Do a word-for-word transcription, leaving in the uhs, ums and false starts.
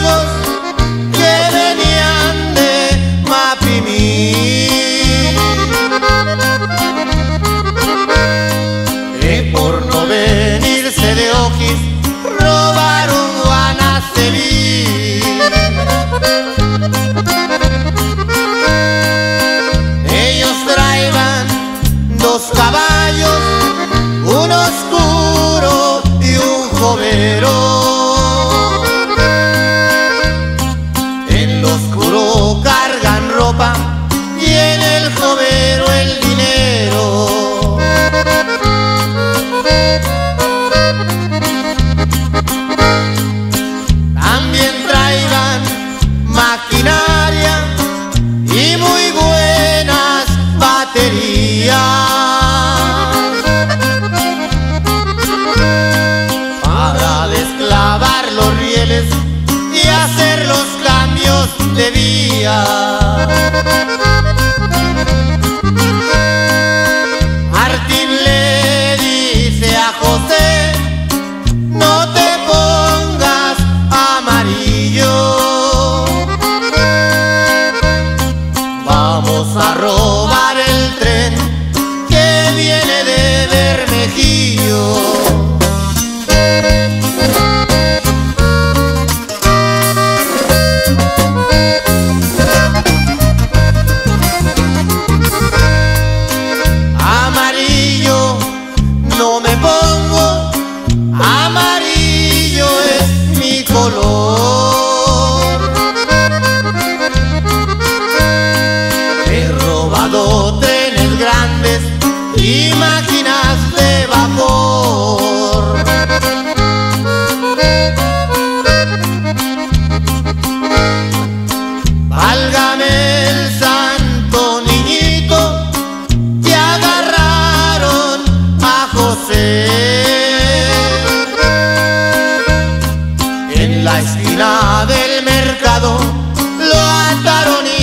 amigos que venían de Mapimí, que por no venirse de Ojis robaron Guanaceví. Ellos traían dos caballos, un oscuro y un jovero. En el oscuro cargan ropa y en el jovero el dinero. También traigan maquinaria y muy buenas baterías para desclavar los rieles y hacer los cambios de vía. Martín le dice a José: no te pongas amarillo, vamos a robar el tren que viene de Bermejillo. Amarillo no me pongo, amarillo es mi color. He robado trenes grandes y máquinas de vapor. Válgame el santo niñito, que agarraron a José. En la esquina del mercado lo ataron y